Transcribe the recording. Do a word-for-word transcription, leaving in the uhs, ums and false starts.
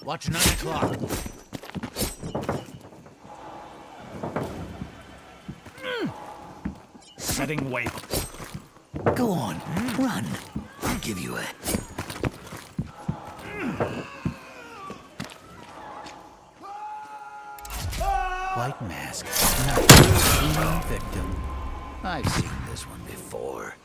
Watch nine o'clock. Setting weight. Go on, run. I'll give you a... White mask, not a victim. I've seen this one before.